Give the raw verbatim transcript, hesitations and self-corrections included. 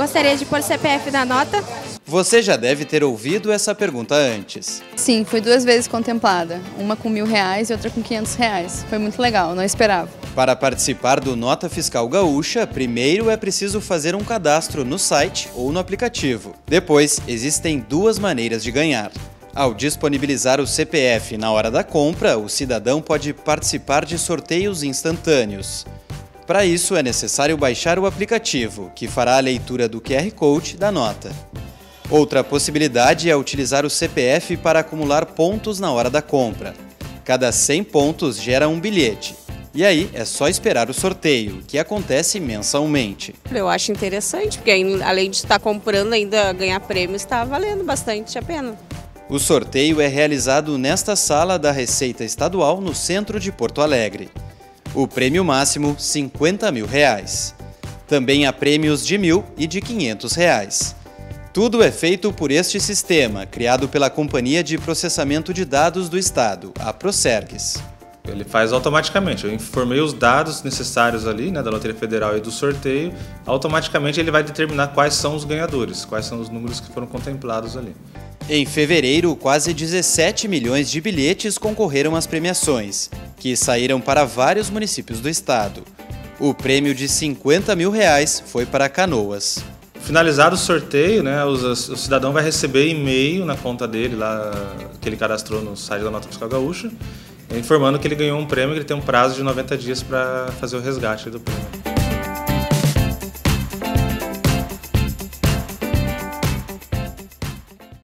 Gostaria de pôr C P F na nota? Você já deve ter ouvido essa pergunta antes. Sim, fui duas vezes contemplada, uma com mil reais e outra com quinhentos reais. Foi muito legal, não esperava. Para participar do Nota Fiscal Gaúcha, primeiro é preciso fazer um cadastro no site ou no aplicativo. Depois, existem duas maneiras de ganhar. Ao disponibilizar o C P F na hora da compra, o cidadão pode participar de sorteios instantâneos. Para isso, é necessário baixar o aplicativo, que fará a leitura do Q R Code da nota. Outra possibilidade é utilizar o C P F para acumular pontos na hora da compra. Cada cem pontos gera um bilhete. E aí é só esperar o sorteio, que acontece mensalmente. Eu acho interessante, porque além de estar comprando, ainda ganhar prêmios, está valendo bastante a pena. O sorteio é realizado nesta sala da Receita Estadual, no centro de Porto Alegre. O prêmio máximo, cinquenta mil reais. Também há prêmios de mil e de quinhentos reais. Tudo é feito por este sistema, criado pela Companhia de Processamento de Dados do Estado, a Procergs. Ele faz automaticamente. Eu informei os dados necessários ali, né, da Loteria Federal e do sorteio. Automaticamente ele vai determinar quais são os ganhadores, quais são os números que foram contemplados ali. Em fevereiro, quase dezessete milhões de bilhetes concorreram às premiações, que saíram para vários municípios do estado. O prêmio de cinquenta mil reais foi para Canoas. Finalizado o sorteio, né, o, o cidadão vai receber e-mail na conta dele, lá, que ele cadastrou no site da Nota Fiscal Gaúcha, informando que ele ganhou um prêmio, que ele tem um prazo de noventa dias para fazer o resgate do prêmio.